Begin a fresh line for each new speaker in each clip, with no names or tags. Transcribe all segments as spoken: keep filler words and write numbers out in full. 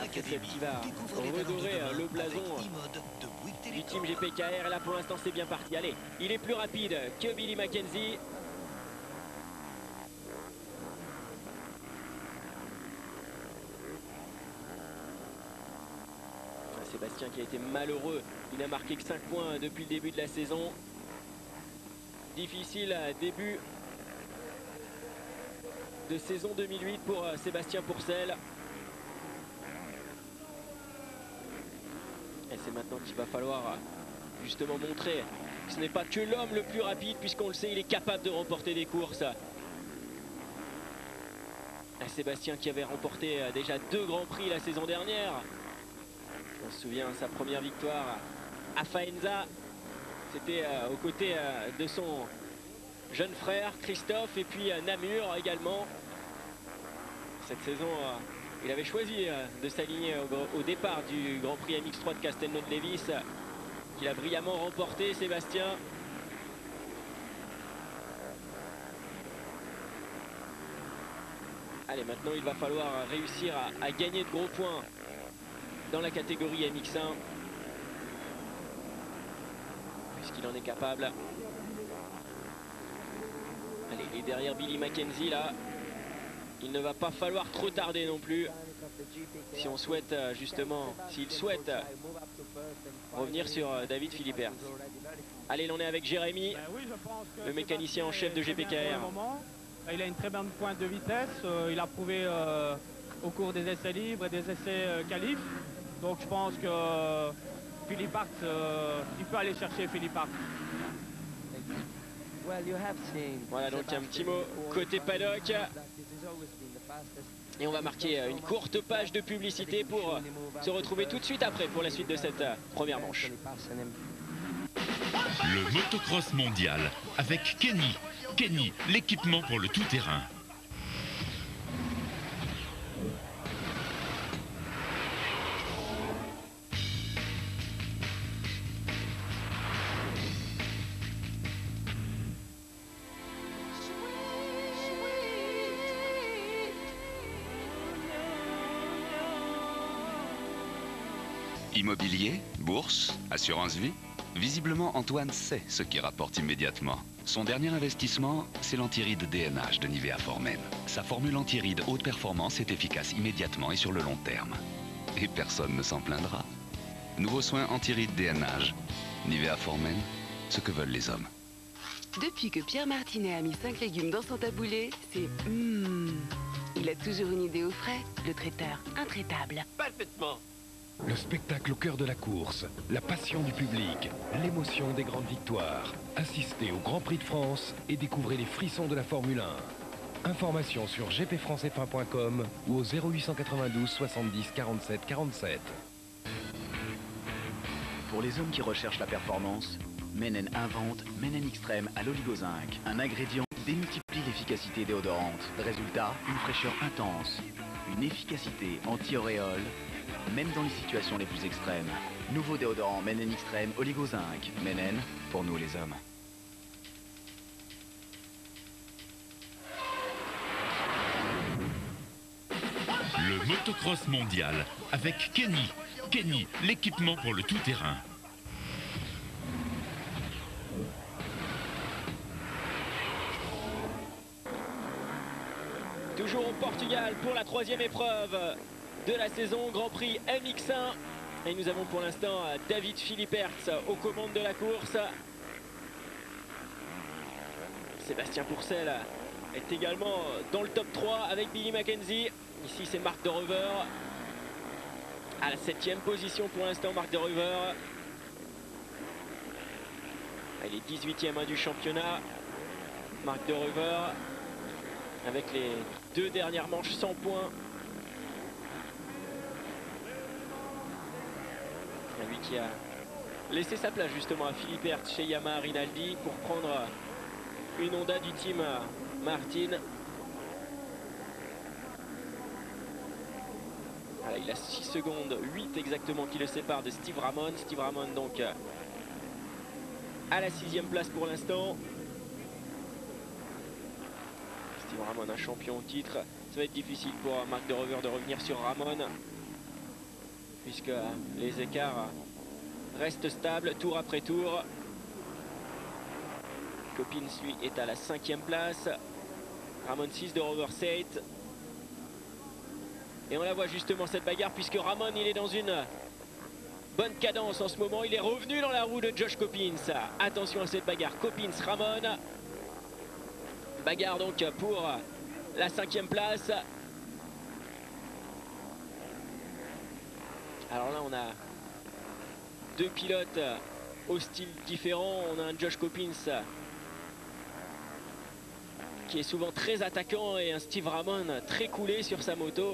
c'est celle qui va redorer le blason du team G P K R. Et là pour l'instant c'est bien parti. Allez, il est plus rapide que Billy Mackenzie. Sébastien qui a été malheureux, il n'a marqué que cinq points depuis le début de la saison. Difficile début de saison deux mille huit pour Sébastien Pourcel. Et c'est maintenant qu'il va falloir justement montrer que ce n'est pas que l'homme le plus rapide, puisqu'on le sait, il est capable de remporter des courses. Et Sébastien qui avait remporté déjà deux grands prix la saison dernière. On se souvient, sa première victoire à Faenza, c'était euh, aux côtés euh, de son jeune frère Christophe, et puis euh, Namur également. Cette saison, euh, il avait choisi euh, de s'aligner au, au départ du Grand Prix M X trois de Castelnau-de-Lévis, euh, qu'il a brillamment remporté, Sébastien. Allez, maintenant il va falloir réussir à, à gagner de gros points dans la catégorie M X un, puisqu'il en est capable. Allez, il est derrière Billy Mackenzie là. Il ne va pas falloir trop tarder non plus, si on souhaite justement, s'il souhaite revenir sur David Philippert. Allez, l'on est avec Jérémy, le mécanicien en chef de G P K R.
Il a une très bonne pointe de vitesse, il a prouvé euh, au cours des essais libres et des essais euh, qualifs. Donc je pense que Philippart, euh, il peut aller chercher Philippart.
Voilà donc un petit mot côté paddock. Et on va marquer une courte page de publicité pour se retrouver tout de suite après pour la suite de cette première manche.
Le motocross mondial avec Kenny. Kenny, l'équipement pour le tout-terrain.
Immobilier, bourse, assurance vie. Visiblement, Antoine sait ce qui rapporte immédiatement. Son dernier investissement, c'est l'antiride D N H de Nivea Formen. Sa formule antiride haute performance est efficace immédiatement et sur le long terme. Et personne ne s'en plaindra. Nouveau soin antiride D N H. Nivea Formen, ce que veulent les hommes.
Depuis que Pierre Martinet a mis cinq légumes dans son taboulé, c'est mmh. Il a toujours une idée au frais, le traiteur intraitable.
Parfaitement.
Le spectacle au cœur de la course, la passion du public, l'émotion des grandes victoires. Assistez au Grand Prix de France et découvrez les frissons de la Formule un. Informations sur g p france f un point com ou au zéro huit cent quatre-vingt-douze soixante-dix quarante-sept quarante-sept.
Pour les hommes qui recherchent la performance, Menen invente Menen Extreme à l'oligozinc. Un ingrédient démultiplie l'efficacité déodorante. Résultat, une fraîcheur intense, une efficacité anti-auréole, même dans les situations les plus extrêmes. Nouveau déodorant Menen Extreme Oligozinc. Menen, pour nous les hommes.
Le motocross mondial avec Kenny. Kenny, l'équipement pour le tout-terrain.
Toujours au Portugal pour la troisième épreuve de la saison, Grand Prix M X un. Et nous avons pour l'instant David Philippert aux commandes de la course. Sébastien Pourcel est également dans le top trois avec Billy Mackenzie. Ici c'est Marc de Reuver à la septième position pour l'instant. Marc de Reuver, il est dix-huitième du championnat. Marc de Reuver avec les deux dernières manches sans points. Lui qui a laissé sa place justement à Philippert chez Yamaha Rinaldi pour prendre une Honda du team Martin. Voilà, il a six secondes, huit exactement qui le séparent de Steve Ramon. Steve Ramon donc à la sixième place pour l'instant. Steve Ramon, un champion au titre. Ça va être difficile pour Marc de Reuver de revenir sur Ramon. puisque les écarts restent stables tour après tour. Coppins, lui, est à la cinquième place. Ramon six de Rover sept. Et on la voit justement cette bagarre, puisque Ramon, il est dans une bonne cadence en ce moment. Il est revenu dans la roue de Josh Coppins. Attention à cette bagarre. Coppins, Ramon. Bagarre donc pour la cinquième place. Alors là, on a deux pilotes au style différent. On a un Josh Coppins qui est souvent très attaquant et un Steve Ramon très coulé sur sa moto.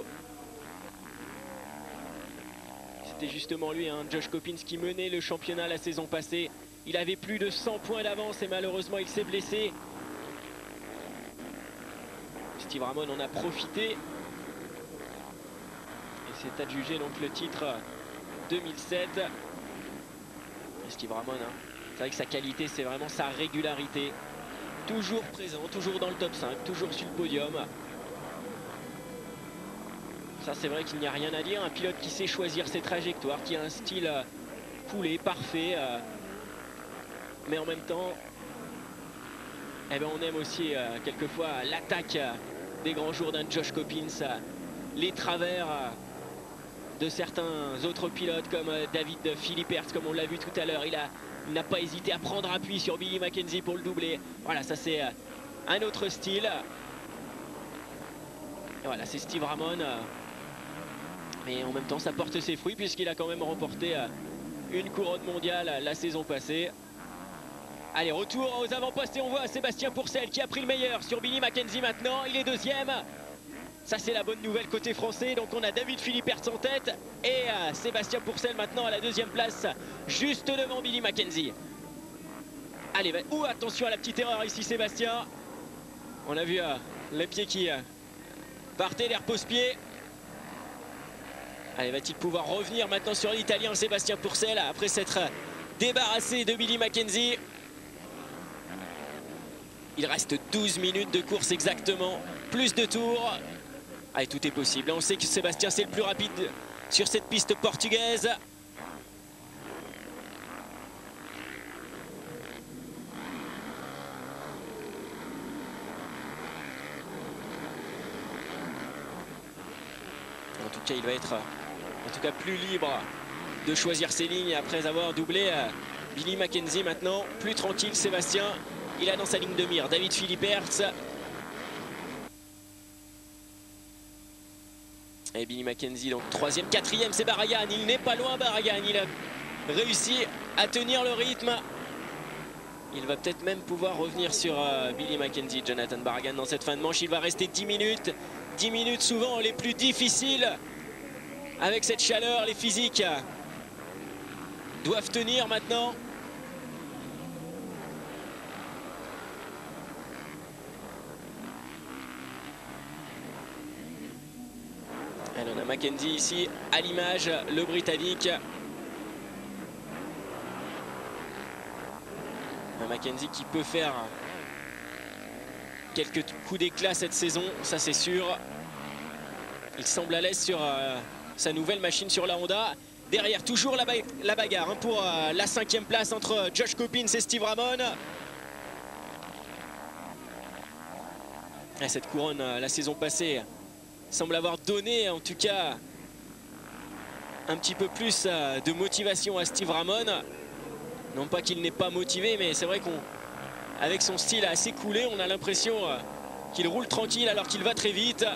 C'était justement lui, hein, Josh Coppins, qui menait le championnat la saison passée. Il avait plus de cent points d'avance et malheureusement il s'est blessé. Steve Ramon en a profité. Et c'est adjugé donc le titre deux mille sept. Et Steve Ramon, hein, c'est vrai que sa qualité, c'est vraiment sa régularité. Toujours présent, toujours dans le top cinq, toujours sur le podium. Ça, c'est vrai qu'il n'y a rien à dire. Un pilote qui sait choisir ses trajectoires, qui a un style euh, coulé, parfait. Euh, mais en même temps, eh ben, on aime aussi euh, quelquefois l'attaque euh, des grands jours d'un Josh Coppins. Euh, les travers euh, de certains autres pilotes comme euh, David Philippert, comme on l'a vu tout à l'heure. Il a Il n'a pas hésité à prendre appui sur Billy Mackenzie pour le doubler. Voilà, ça c'est euh, un autre style. Et voilà, c'est Steve Ramon. Euh, mais en même temps, ça porte ses fruits puisqu'il a quand même remporté euh, une couronne mondiale euh, la saison passée. Allez, retour aux avant-postes et on voit Sébastien Pourcel qui a pris le meilleur sur Billy Mackenzie maintenant. Il est deuxième. Ça, c'est la bonne nouvelle côté français. Donc, on a David Philippert en tête et euh, Sébastien Pourcel maintenant à la deuxième place, juste devant Billy Mackenzie. Allez, bah, ouh, attention à la petite erreur ici, Sébastien. On a vu euh, les pieds qui euh, partaient, les repose-pieds. Allez, va-t-il pouvoir revenir maintenant sur l'Italien Sébastien Pourcel après s'être euh, débarrassé de Billy Mackenzie? Il reste douze minutes de course exactement, plus de tours. Allez, tout est possible. On sait que Sébastien, c'est le plus rapide sur cette piste portugaise. En tout cas, il va être en tout cas plus libre de choisir ses lignes après avoir doublé Billy Mackenzie maintenant. Plus tranquille, Sébastien. Il a dans sa ligne de mire David Philippert. Et Billy Mackenzie, donc troisième, quatrième, c'est Barragan. Il n'est pas loin, Barragan. Il a réussi à tenir le rythme. Il va peut-être même pouvoir revenir sur euh, Billy Mackenzie, Jonathan Barragan, dans cette fin de manche. Il va rester dix minutes. dix minutes souvent les plus difficiles. Avec cette chaleur, les physiques doivent tenir maintenant. Alors, on a Mackenzie ici à l'image, le Britannique. Un Mackenzie qui peut faire quelques coups d'éclat cette saison, ça c'est sûr. Il semble à l'aise sur euh, sa nouvelle machine sur la Honda. Derrière, toujours la, ba la bagarre hein, pour euh, la cinquième place entre Josh Coppins et Steve Ramon. Et cette couronne, euh, la saison passée, semble avoir donné en tout cas un petit peu plus euh, de motivation à Steve Ramon. Non pas qu'il n'est pas motivé, mais c'est vrai qu'on, avec son style assez coulé, on a l'impression euh, qu'il roule tranquille alors qu'il va très vite.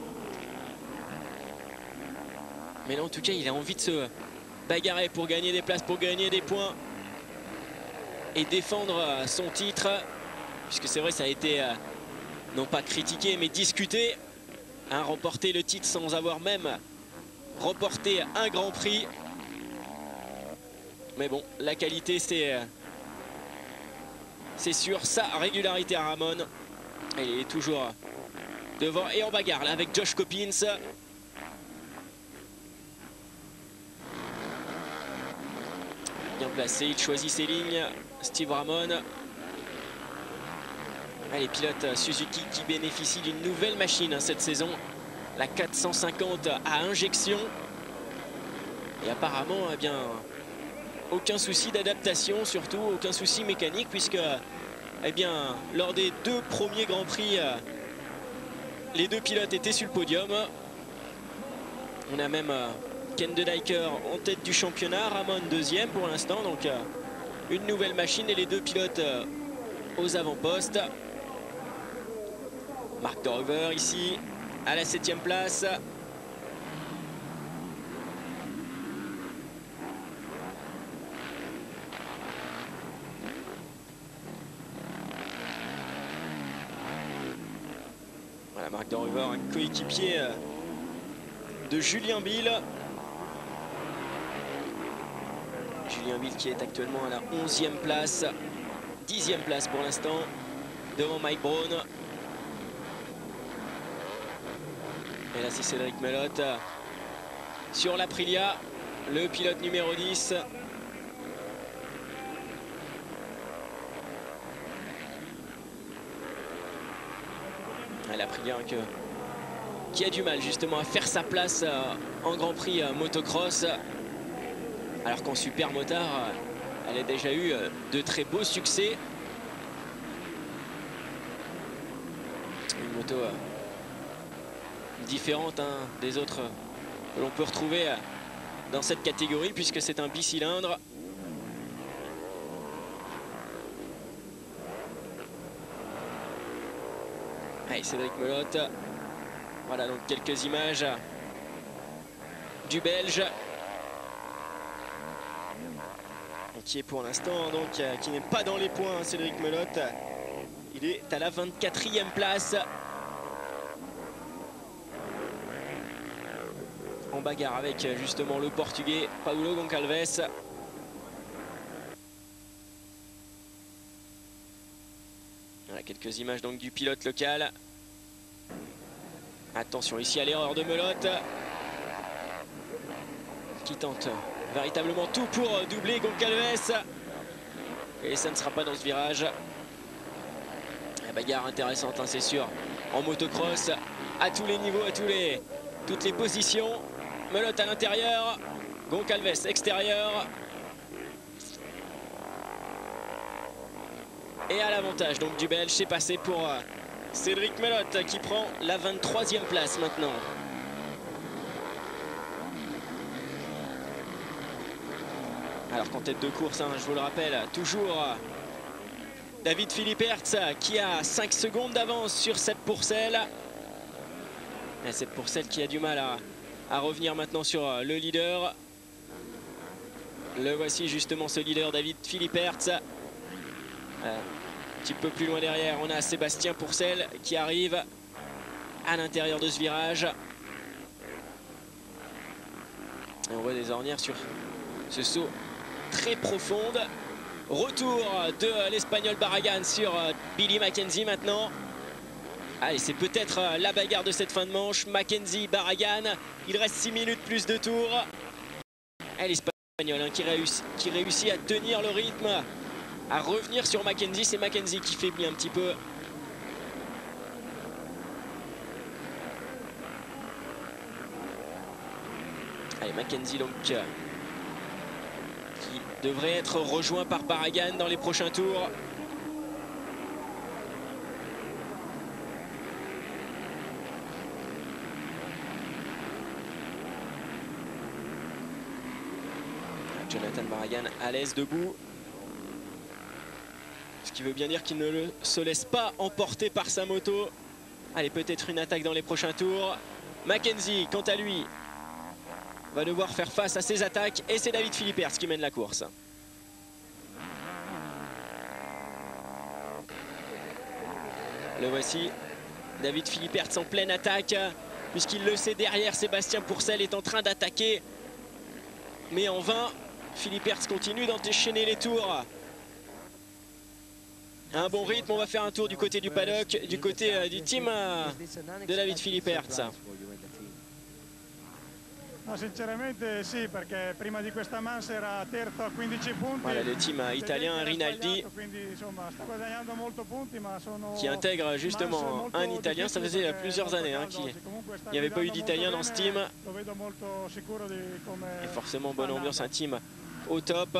Mais là, en tout cas, il a envie de se bagarrer pour gagner des places, pour gagner des points et défendre euh, son titre. Puisque c'est vrai, ça a été euh, non pas critiqué, mais discuté. Hein, remporter le titre sans avoir même remporté un Grand Prix. Mais bon, la qualité, c'est euh, c'est sûr, sa régularité à Ramon. Et il est toujours devant et en bagarre là avec Josh Coppins. Bien placé, il choisit ses lignes. Steve Ramon. Les pilotes Suzuki qui bénéficient d'une nouvelle machine hein, cette saison. La quatre cent cinquante à injection. Et apparemment, eh bien, aucun souci d'adaptation, surtout aucun souci mécanique, puisque eh bien, lors des deux premiers Grands Prix, les deux pilotes étaient sur le podium. On a même Ken De Decker en tête du championnat, Ramon deuxième pour l'instant, donc une nouvelle machine et les deux pilotes aux avant-postes. Mark Dover ici à la septième place. Voilà, Mark Dover, un coéquipier de Julien Bill. Julien Bill qui est actuellement à la onzième place, dixième place pour l'instant, devant Mike Brown. Et là c'est Cédric Melotte sur l'Aprilia, le pilote numéro dix. L'Aprilia que, qui a du mal justement à faire sa place en Grand Prix motocross. Alors qu'en super motard, elle a déjà eu de très beaux succès. Une moto différente hein, des autres que l'on peut retrouver dans cette catégorie, puisque c'est un bicylindre. Allez, Cédric Melotte. Voilà donc quelques images du Belge, qui est pour l'instant donc qui n'est pas dans les points. Cédric Melotte, il est à la vingt-quatrième place, en bagarre avec justement le portugais Paulo Goncalves. Voilà quelques images donc du pilote local. Attention ici à l'erreur de Melotte, qui tente véritablement tout pour doubler Goncalves. Et ça ne sera pas dans ce virage. La bagarre intéressante, hein, c'est sûr. En motocross, à tous les niveaux, à tous les, toutes les positions. Melotte à l'intérieur, Goncalves extérieur. Et à l'avantage donc du Belge, c'est passé pour Cédric Melotte qui prend la vingt-troisième place maintenant. Alors qu'en tête de course, hein, je vous le rappelle, toujours David Philippe Hertz qui a cinq secondes d'avance sur Seb Pourcel. Et Seb Pourcel qui a du mal à, à revenir maintenant sur le leader. Le voici justement ce leader, David Philippe Hertz. Euh, un petit peu plus loin derrière, on a Sébastien Pourcel qui arrive à l'intérieur de ce virage. Et on voit des ornières sur ce saut très profonde. Retour de l'Espagnol Barragan sur Billy Mackenzie maintenant. Allez, c'est peut-être la bagarre de cette fin de manche. Mackenzie, Barragan, il reste six minutes plus de tours. Et l'Espagnol hein, qui, réussit, qui réussit à tenir le rythme, à revenir sur Mackenzie. C'est Mackenzie qui faiblit un petit peu. Allez, Mackenzie donc qui devrait être rejoint par Barragan dans les prochains tours. Jonathan Barragan à l'aise debout. Ce qui veut bien dire qu'il ne le, se laisse pas emporter par sa moto. Allez, peut-être une attaque dans les prochains tours. Mackenzie, quant à lui, va devoir faire face à ses attaques. Et c'est David Philippe Hertz qui mène la course. Le voici, David Philippe Hertz en pleine attaque. Puisqu'il le sait, derrière, Sébastien Pourcel est en train d'attaquer. Mais en vain, Philippe Hertz continue d'enchaîner les tours. Un bon rythme, on va faire un tour du côté du paddock, du côté euh, du team euh, de David Philippe Hertz. Voilà le team italien, Rinaldi, qui intègre justement un Italien. Ça faisait plusieurs années hein, qu'il n'y avait pas eu d'Italien dans ce team. Et forcément bonne ambiance, un team au top.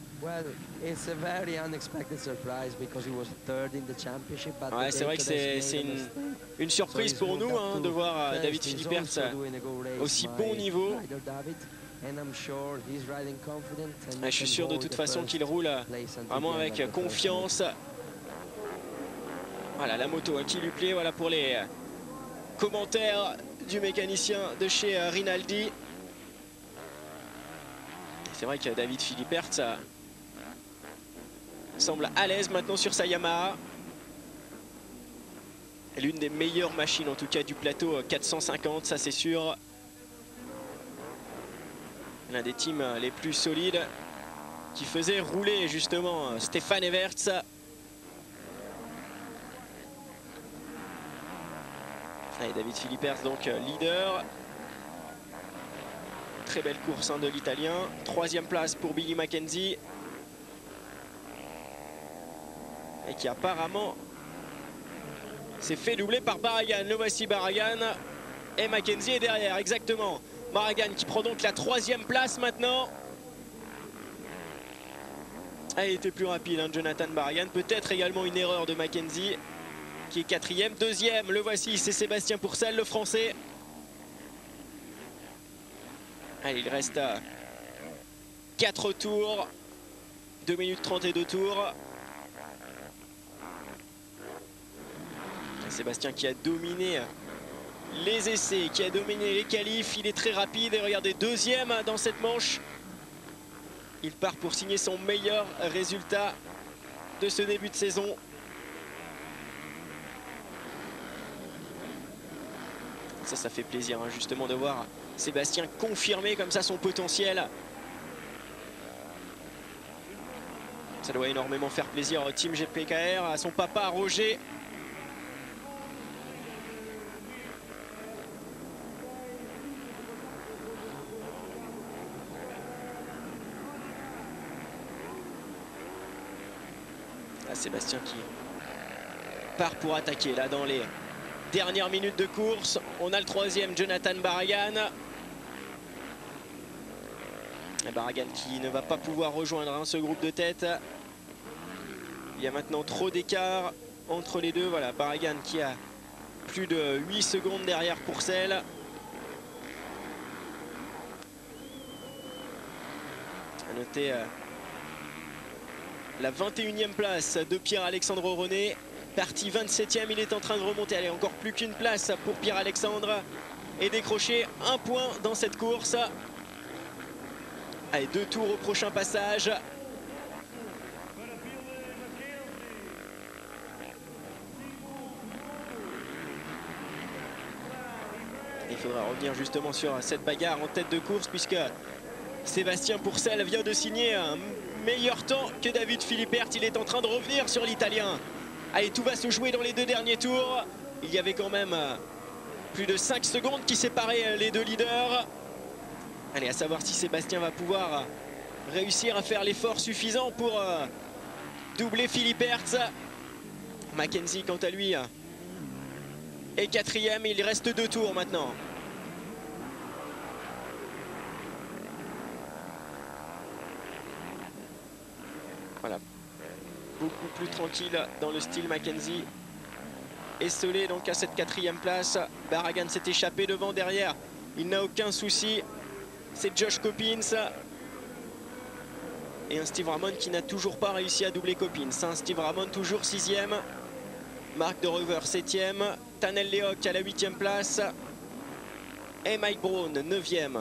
Ouais, c'est vrai que c'est une, une surprise pour nous hein, de voir David Philippert aussi bon niveau. Et je suis sûr de toute façon qu'il roule vraiment avec confiance. Voilà la moto hein, qui lui plaît. Voilà pour les commentaires du mécanicien de chez Rinaldi. C'est vrai que David Philippert ça semble à l'aise maintenant sur sa Yamaha. L'une des meilleures machines en tout cas du plateau quatre cent cinquante, ça c'est sûr. L'un des teams les plus solides qui faisait rouler justement Stefan Everts. Allez, David Philippert donc leader. Très belle course hein, de l'Italien. Troisième place pour Billy Mackenzie. Et qui apparemment s'est fait doubler par Barragan. Le voici Barragan. Et Mackenzie est derrière, exactement. Barragan qui prend donc la troisième place maintenant. Ah, il était plus rapide, hein, Jonathan Barragan. Peut-être également une erreur de Mackenzie, qui est quatrième. Deuxième, le voici, c'est Sébastien Pourcel, le français. Allez, il reste à quatre tours. deux minutes trente et deux tours. Sébastien qui a dominé les essais, qui a dominé les qualifs. Il est très rapide et regardez, deuxième dans cette manche. Il part pour signer son meilleur résultat de ce début de saison. Ça, ça fait plaisir hein, justement de voir Sébastien confirmer comme ça son potentiel. Ça doit énormément faire plaisir au team G P K R, à son papa Roger. Sébastien qui part pour attaquer là dans les dernières minutes de course. On a le troisième, Jonathan Barragan. Et Barragan qui ne va pas pouvoir rejoindre hein, ce groupe de tête. Il y a maintenant trop d'écart entre les deux. Voilà, Barragan qui a plus de huit secondes derrière Pourcel. À noter euh, la vingt et unième place de Pierre-Alexandre René. Parti vingt-septième, il est en train de remonter. Allez, encore plus qu'une place pour Pierre-Alexandre. Et décrocher un point dans cette course. Allez, deux tours au prochain passage. Il faudra revenir justement sur cette bagarre en tête de course puisque Sébastien Pourcel vient de signer un meilleur temps que David Philippert. Il est en train de revenir sur l'Italien. Allez, tout va se jouer dans les deux derniers tours. Il y avait quand même plus de cinq secondes qui séparaient les deux leaders. Allez, à savoir si Sébastien va pouvoir réussir à faire l'effort suffisant pour euh, doubler Philippert. Mackenzie, quant à lui, est quatrième. Il reste deux tours maintenant. Voilà, beaucoup plus tranquille dans le style Mackenzie. Esselé donc à cette quatrième place. Barragan s'est échappé devant, derrière. Il n'a aucun souci. C'est Josh Coppins. Et un Steve Ramon qui n'a toujours pas réussi à doubler Coppins. Un Steve Ramon toujours sixième. Marc de Rover septième. Tanel Lehoc à la huitième place. Et Mike Brown neuvième.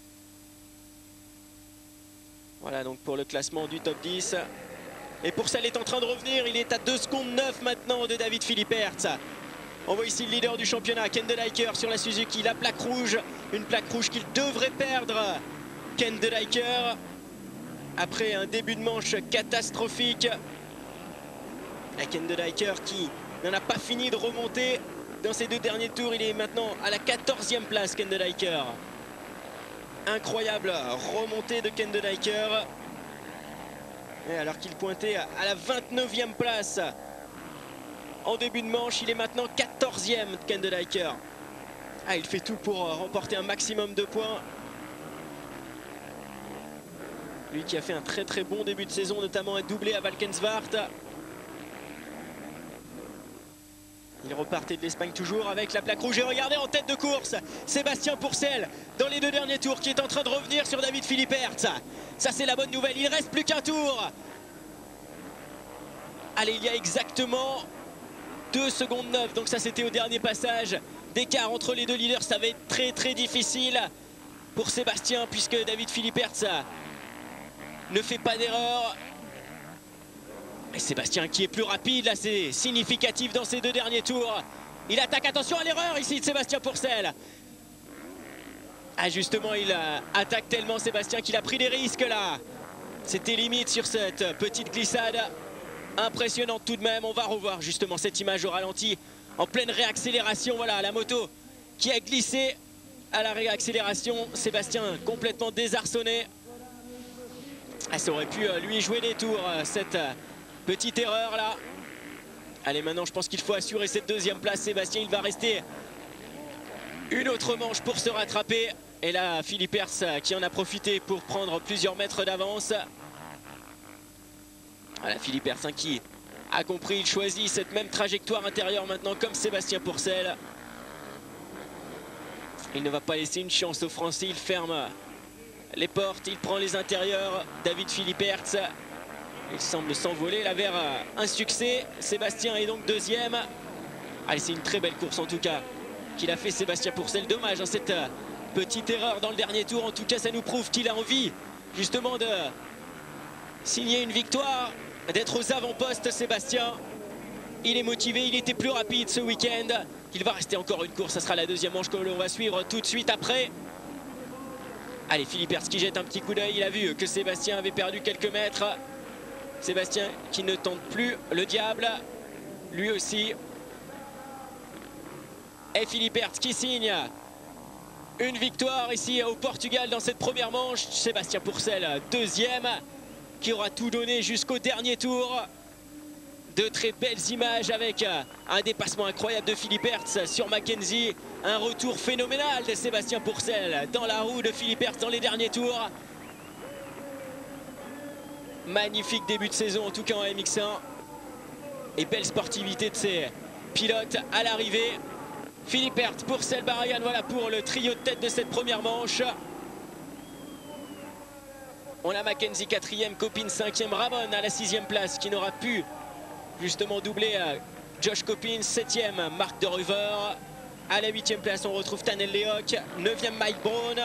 Voilà donc pour le classement du top dix. Et Pourcel est en train de revenir, il est à deux secondes neuf maintenant de David Philippert. On voit ici le leader du championnat, Ken De Dijker sur la Suzuki, la plaque rouge, une plaque rouge qu'il devrait perdre. Ken De Dijker, après un début de manche catastrophique. Et Ken De Dijker qui n'en a pas fini de remonter dans ces deux derniers tours, il est maintenant à la quatorzième place, Ken De Dijker. Incroyable remontée de Ken de Decker. Et alors qu'il pointait à la vingt-neuvième place en début de manche, il est maintenant quatorzième, Ken de Decker. Ah, il fait tout pour remporter un maximum de points. Lui qui a fait un très très bon début de saison, notamment un doublé à Valkenswaard. Il repartait de l'Espagne toujours avec la plaque rouge. Et regardez en tête de course, Sébastien Pourcel dans les deux derniers tours qui est en train de revenir sur David Philippert. Ça c'est la bonne nouvelle, il ne reste plus qu'un tour. Allez, il y a exactement deux secondes neuf, donc ça c'était au dernier passage. D'écart entre les deux leaders, ça va être très très difficile pour Sébastien puisque David Philippert ne fait pas d'erreur. Et Sébastien qui est plus rapide, là c'est significatif dans ces deux derniers tours. Il attaque, attention à l'erreur ici de Sébastien Pourcel. Ah justement, il attaque tellement Sébastien qu'il a pris des risques là. C'était limite sur cette petite glissade. Impressionnante tout de même. On va revoir justement cette image au ralenti en pleine réaccélération. Voilà la moto qui a glissé à la réaccélération. Sébastien complètement désarçonné. Ah, ça aurait pu lui jouer des tours cette petite erreur là. Allez, maintenant je pense qu'il faut assurer cette deuxième place. Sébastien, il va rester une autre manche pour se rattraper. Et là Philippert qui en a profité pour prendre plusieurs mètres d'avance. Voilà Philippert qui a compris, il choisit cette même trajectoire intérieure maintenant comme Sébastien Pourcel. Il ne va pas laisser une chance aux Français, il ferme les portes, il prend les intérieurs. David Philippert, il semble s'envoler là vers un succès. Sébastien est donc deuxième. Allez, c'est une très belle course en tout cas qu'il a fait Sébastien Pourcel. Dommage hein, cette petite erreur dans le dernier tour. En tout cas, ça nous prouve qu'il a envie justement de signer une victoire, d'être aux avant-postes. Sébastien, il est motivé, il était plus rapide ce week-end. Il va rester encore une course, ça sera la deuxième manche que l'on va suivre tout de suite après. Allez, Philippert qui jette un petit coup d'œil, il a vu que Sébastien avait perdu quelques mètres. Sébastien qui ne tente plus le diable, lui aussi. Et Philippert qui signe une victoire ici au Portugal dans cette première manche. Sébastien Pourcel deuxième, qui aura tout donné jusqu'au dernier tour. De très belles images avec un dépassement incroyable de Philippert sur Mackenzie. Un retour phénoménal de Sébastien Pourcel dans la roue de Philippert dans les derniers tours. Magnifique début de saison en tout cas en M X un. Et belle sportivité de ces pilotes à l'arrivée. Philippert, Pourcel, Barragan, voilà pour le trio de tête de cette première manche. On a Mackenzie quatrième, Copine cinquième, Ramon à la sixième place qui n'aura pu justement doubler Josh Copine. Septième, Marc de Ruver. À la huitième place, on retrouve Tanel Lehoc. Neuvième, Mike Brown.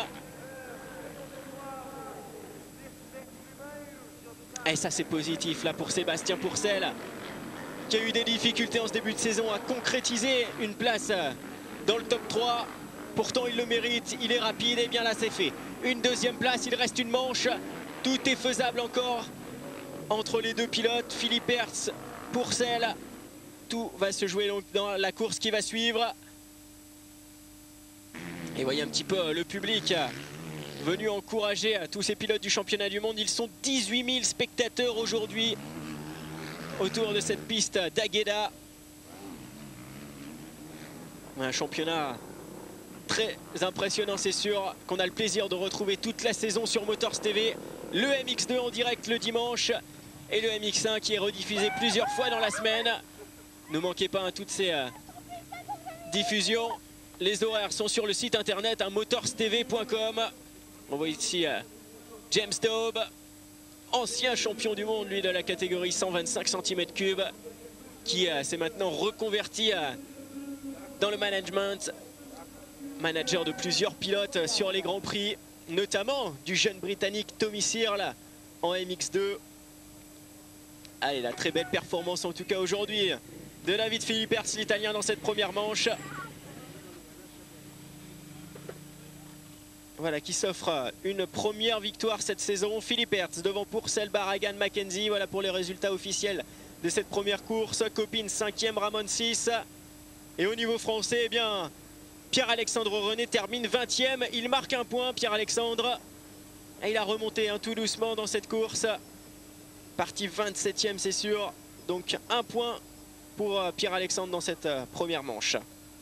Et ça, c'est positif là pour Sébastien Pourcel, qui a eu des difficultés en ce début de saison à concrétiser une place dans le top trois. Pourtant, il le mérite, il est rapide. Et bien là, c'est fait. Une deuxième place, il reste une manche. Tout est faisable encore entre les deux pilotes, Philippert, Pourcel. Tout va se jouer donc dans la course qui va suivre. Et voyez un petit peu le public venu encourager tous ces pilotes du championnat du monde. Ils sont dix-huit mille spectateurs aujourd'hui autour de cette piste d'Agueda. Un championnat très impressionnant, c'est sûr, qu'on a le plaisir de retrouver toute la saison sur Motors T V. Le M X deux en direct le dimanche et le M X un qui est rediffusé plusieurs fois dans la semaine. Ne manquez pas hein, toutes ces euh, diffusions. Les horaires sont sur le site internet hein, motors t v point com. On voit ici euh, James Daube, ancien champion du monde lui de la catégorie cent vingt-cinq centimètres cubes, qui euh, s'est maintenant reconverti euh, dans le management. Manager de plusieurs pilotes sur les Grands Prix, notamment du jeune Britannique Tommy Searle en M X deux. Allez, la très belle performance en tout cas aujourd'hui de David Philippert, l'Italien, dans cette première manche. Voilà, qui s'offre une première victoire cette saison. Philippert devant Pourcel, Barragan, Mackenzie. Voilà pour les résultats officiels de cette première course. Copine cinquième, Ramon six. Et au niveau français, eh bien, Pierre-Alexandre René termine vingtième. Il marque un point, Pierre-Alexandre. Et il a remonté hein, tout doucement dans cette course. Parti vingt-septième, c'est sûr. Donc un point pour euh, Pierre-Alexandre dans cette euh, première manche.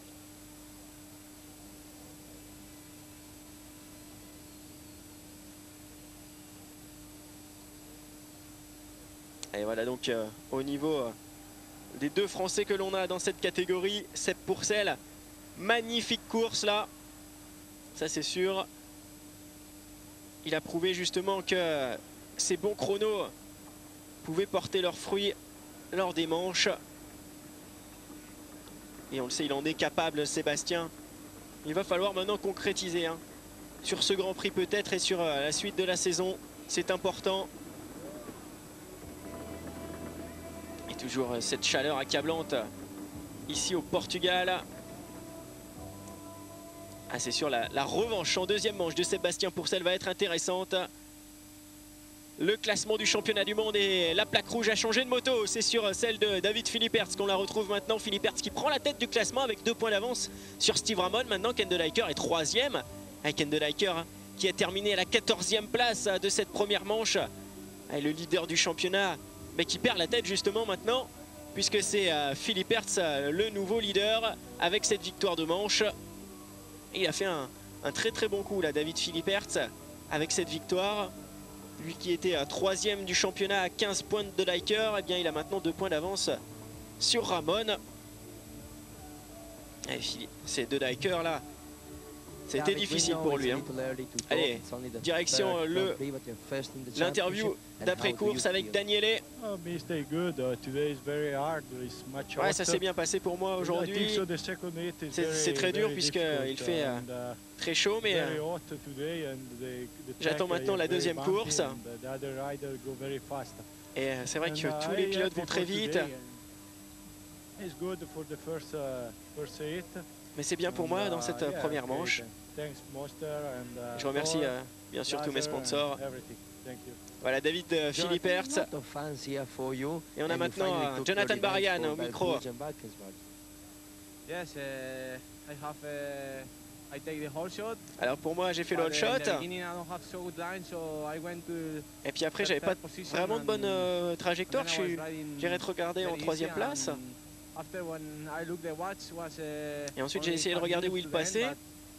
Et voilà donc euh, au niveau euh, des deux Français que l'on a dans cette catégorie, Seb Pourcel. Magnifique course là, ça c'est sûr. Il a prouvé justement que ces bons chronos pouvaient porter leurs fruits lors des manches. Et on le sait, il en est capable, Sébastien. Il va falloir maintenant concrétiser hein, sur ce Grand Prix peut-être et sur euh, la suite de la saison. C'est important. Et toujours euh, cette chaleur accablante ici au Portugal. Ah, c'est sûr, la, la revanche en deuxième manche de Sébastien Pourcel va être intéressante. Le classement du championnat du monde et la plaque rouge a changé de moto. C'est sur celle de David Philippertz qu'on la retrouve maintenant. Philippertz qui prend la tête du classement avec deux points d'avance sur Steve Ramon. Maintenant, Ken de Dijker est troisième. Avec Ken de Dijker hein, qui a terminé à la quatorzième place de cette première manche. Et le leader du championnat mais qui perd la tête justement maintenant. Puisque c'est euh, Philippertz, le nouveau leader, avec cette victoire de manche. Et il a fait un, un très très bon coup là, David Philippertz, avec cette victoire. Lui qui était à troisième du championnat à quinze points de Dijker, eh bien il a maintenant deux points d'avance sur Ramon. C'est de Dijker là. C'était difficile pour lui. Hein. Allez, direction le l'interview d'après-course avec Daniele. Ouais, ça s'est bien passé pour moi aujourd'hui. C'est très dur puisqu'il fait euh, très chaud, mais euh, j'attends maintenant la deuxième course. Et euh, c'est vrai que tous les pilotes vont très vite. Mais c'est bien pour moi dans cette première manche. Je remercie euh, bien sûr tous mes sponsors. Voilà David euh, Philippertz. Et on a maintenant euh, Jonathan Barian au micro. Alors pour moi j'ai fait le hot shot. Et puis après j'avais pas vraiment de bonne euh, trajectoire. J'ai rétrogradé en troisième place. Et ensuite j'ai essayé de regarder où il passait.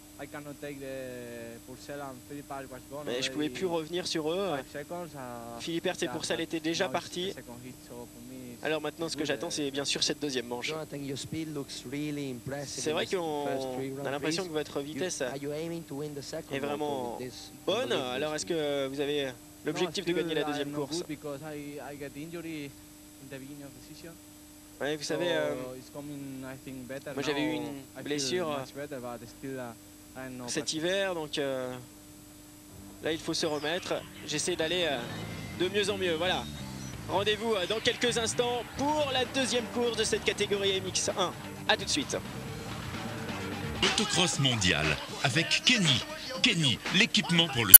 Mais je pouvais plus revenir sur eux. Philippertz et Pourcel étaient déjà partis. Alors maintenant ce que j'attends c'est bien sûr cette deuxième manche. C'est vrai qu'on a l'impression que votre vitesse est vraiment bonne. Alors est-ce que vous avez l'objectif de gagner la deuxième course? Ouais, vous savez, euh, moi j'avais eu une blessure euh, cet hiver, donc euh, là il faut se remettre. J'essaie d'aller euh, de mieux en mieux, voilà. Rendez-vous euh, dans quelques instants pour la deuxième course de cette catégorie M X un. A tout de suite.
Motocross mondial avec Kenny. Kenny, l'équipement pour le